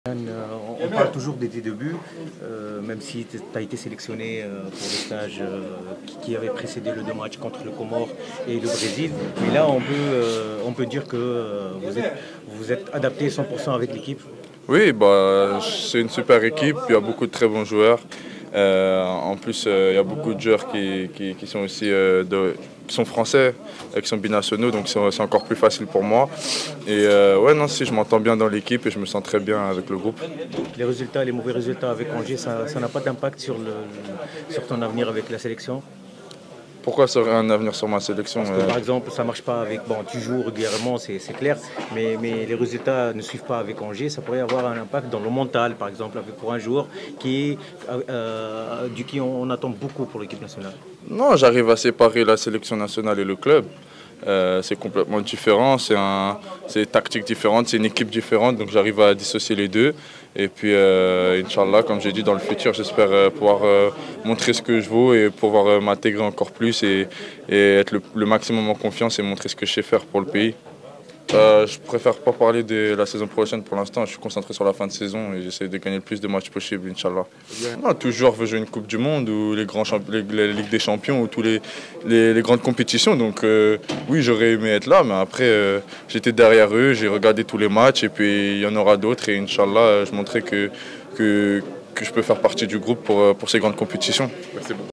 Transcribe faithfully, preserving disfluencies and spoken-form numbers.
Euh, on parle toujours de tes débuts, euh, même si tu as été sélectionné euh, pour le stage euh, qui, qui avait précédé le deux matchs contre le Comore et le Brésil. Mais là, on peut, euh, on peut dire que euh, vous, êtes, vous êtes adapté cent pour cent avec l'équipe. Oui, bah, c'est une super équipe, il y a beaucoup de très bons joueurs. Euh, en plus, euh, il y a beaucoup de joueurs qui, qui, qui sont aussi euh, de, qui sont français, euh, qui sont binationaux, donc c'est encore plus facile pour moi. Et euh, ouais, non, si je m'entends bien dans l'équipe et je me sens très bien avec le groupe. Les résultats, les mauvais résultats avec Angers, ça n'a pas d'impact sur, le, sur ton avenir avec la sélection? Pourquoi ça aurait un avenir sur ma sélection? Parce que par exemple, ça ne marche pas avec. Bon, tu joues régulièrement, c'est clair, mais, mais les résultats ne suivent pas avec Angers. Ça pourrait avoir un impact dans le mental, par exemple, avec, pour un joueur qui, euh, du qui on, on attend beaucoup pour l'équipe nationale. Non, j'arrive à séparer la sélection nationale et le club. Euh, c'est complètement différent, c'est un, une tactique différente, c'est une équipe différente, donc j'arrive à dissocier les deux. Et puis, euh, Inch'Allah, comme j'ai dit, dans le futur, j'espère euh, pouvoir euh, montrer ce que je vaux et pouvoir euh, m'intégrer encore plus et, et être le, le maximum en confiance et montrer ce que je sais faire pour le pays. Euh, je préfère pas parler de la saison prochaine pour l'instant. Je suis concentré sur la fin de saison et j'essaie de gagner le plus de matchs possible, Inch'Allah. Non, tout joueur veut jouer une Coupe du Monde ou les grands les, les Ligues des Champions ou toutes les, les, les grandes compétitions. Donc euh, oui, j'aurais aimé être là, mais après euh, j'étais derrière eux, j'ai regardé tous les matchs et puis il y en aura d'autres et Inch'Allah, je montrerai que, que, que je peux faire partie du groupe pour, pour ces grandes compétitions. Merci beaucoup.